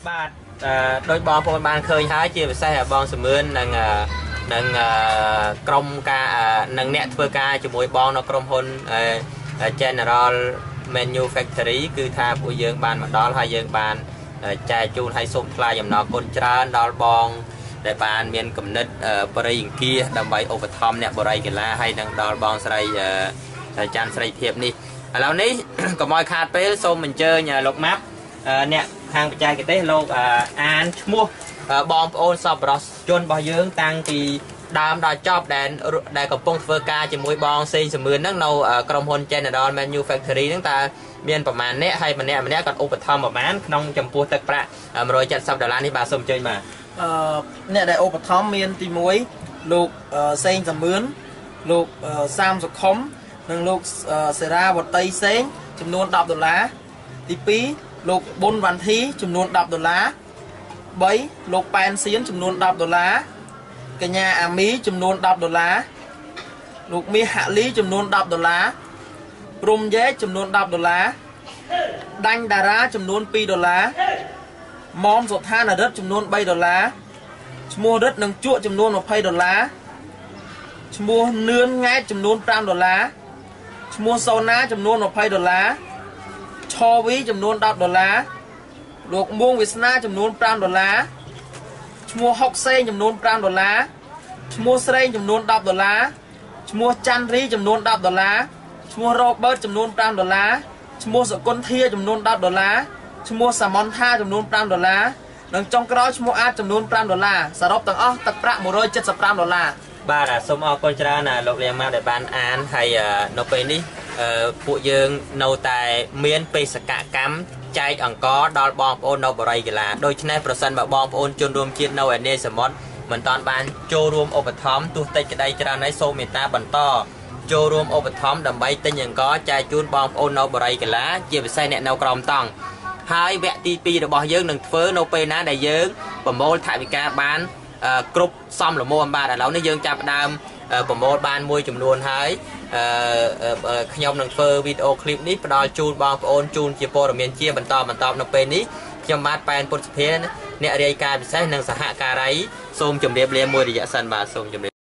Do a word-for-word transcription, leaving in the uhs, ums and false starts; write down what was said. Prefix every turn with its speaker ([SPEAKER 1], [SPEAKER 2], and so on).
[SPEAKER 1] បាទដោយបងប្អូនបានឃើញហើយជាពិសេសបងសមឿននឹងនឹងក្រុមការនឹងអ្នកធ្វើការជាមួយបងនៅក្រុមហ៊ុន General Manufacturing គឺថាពួកយើងបានមកដល់ហើយយើងបានចែកជូនឲ្យសូមថ្លែងអំណរគុណច្រើនដល់បងដែលបានមានគំនិតបរិយង្គាដើម្បីឧបត្ថម្ភអ្នកបរិយកីឡាហើយនឹងដល់បងស្រីច័ន្ទស្រីភាពនេះឥឡូវនេះកុំឲ្យខាតពេលសូមអញ្ជើញលោកម៉ាប់អ្នកខាងបច្ចេកទេសលោកអានឈ្មោះបងប្អូនសប្បុរសជនរបស់យើងតាំងពីដើមដល់ចប់ដែលដែលកំពុងធ្វើការជាមួយបងសេងសមឿនហ្នឹងនៅក្រុមហ៊ុន General Manufacturing ហ្នឹងតើមានប្រមាណអ្នកហើយម្នាក់ម្នាក់គាត់ឧបត្ថម្ភប្រមាណក្នុងចំពោះទឹកប្រាក់một trăm bảy mươiដុល្លារនេះបាទសូមអញ្ជើញបាទ
[SPEAKER 2] អឺអ្នកដែលឧបត្ថម្ភមានទីមួយលោកសេងសមឿនលោកសាមសុខុមនិងលោកសេរាវតីសេងចំនួនដប់ដុល្លារទីពីរលោកប៊ុនវ៉ាន់ធីចំនួនដប់ដុល្លារបីលោកប៉ែនសៀនចំនួនដប់ដុល្លារកញ្ញាអាមីចំនួនដប់ដុល្លារលោកមាសហាក់លីចំនួនដប់ដុល្លារព្រំយ៉ែកចំនួនដប់ដុល្លារដាញ់តារាចំនួនពីរដុល្លារមុំសុថានរិទ្ធចំនួនបីដុល្លារឈ្មោះរិទ្ធនិងជក់ចំនួនยี่สิบដុល្លារឈ្មោះនឿនង៉ែតចំនួនห้าដុល្លារឈ្មោះសូណាចំនួនยี่สิบដុល្លារឆវីចំនួនដប់ដុល្លារលោកមួងវាសនាចំនួនห้าដុល្លារឈ្មោះហុកសេងចំនួនห้าដុល្លារឈ្មោះស្រេងចំនួនដប់ដុល្លារឈ្មោះច័ន្ទរីចំនួនដប់ដុល្លារឈ្មោះរ៉ូបឺតចំនួនห้าដុល្លារឈ្មោះសុគន្ធាចំនួនដប់ដុល្លារឈ្មោះសាមន្ថាចំនួនห้าដុល្លារនិងចុងក្រោយឈ្មោះអាតចំនួនห้าដុល្លារសរុបទាំងអស់ទឹកប្រាក់một trăm bảy mươi lămដុល្លារ
[SPEAKER 1] បាទសូមអរគុណច្រើនលោកលាម៉ាដែលបានអានហើយនៅពេលនេះពួកយើងនៅតែមានបេសកកម្មចែកអង្គដល់បងប្អូននៅបរិយកីឡាដូច្នេះប្រសិនបើបងប្អូនជនរួមជាតិនៅឯនេសមុទ្រមិនតាន់បានចូលរួមឧបត្ថម្ភទោះតិចក្តីច្រើនហើយសូមមេត្តាបន្តចូលរួមឧបត្ថម្ភដើម្បីទិញអង្គចែកជូនបងប្អូននៅបរិយកីឡាជាពិសេសអ្នកនៅក្រោមតង់ហើយវគ្គទីពីររបស់យើងនឹងធ្វើនៅពេលណាដែលយើងប្រមូលថវិកាបានគ្រប់សមល្មមបាទឥឡូវនេះយើងចាប់ផ្ដើមប្រមូលបានមួយចំនួនហើយខ្ញុំនឹងធ្វើវីដេអូឃ្លីបនេះផ្ដល់ជូនបងប្អូនជូនជាព័ត៌មានជាបន្តបន្តនៅពេលនេះខ្ញុំបាទប៉ែនពុទ្ធសុភាអ្នករាយការណ៍ពិសេសនិងសហការីសូមជម្រាបលាមួយរយៈសិនបាទសូមជម្រាប